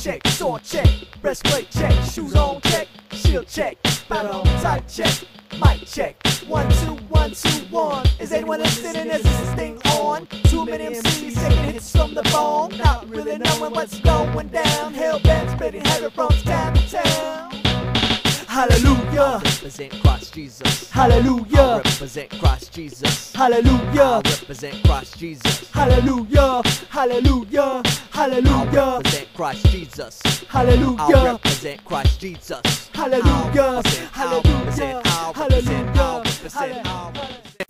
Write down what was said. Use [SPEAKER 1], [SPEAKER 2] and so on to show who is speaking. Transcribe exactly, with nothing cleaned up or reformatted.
[SPEAKER 1] check, sword check, breastplate check, shoes on check, shield check, battle type check, mic check. One, two, one, two, one. Is anyone listening? Is this thing on? Too many M Cs taking hits from the bone, not really knowing what's going down. Hellbent spitting heavy from town to town. Hallelujah.
[SPEAKER 2] I represent Christ Jesus.
[SPEAKER 1] Hallelujah.
[SPEAKER 2] I represent Christ Jesus.
[SPEAKER 1] Hallelujah.
[SPEAKER 2] I represent Christ Jesus.
[SPEAKER 1] Hallelujah. Hallelujah.
[SPEAKER 2] I
[SPEAKER 1] Hallelujah.
[SPEAKER 2] represent Christ Jesus. I
[SPEAKER 1] Hallelujah.
[SPEAKER 2] represent Christ Jesus.
[SPEAKER 1] Hallelujah.
[SPEAKER 2] I represent, I represent, I represent, I represent, I represent.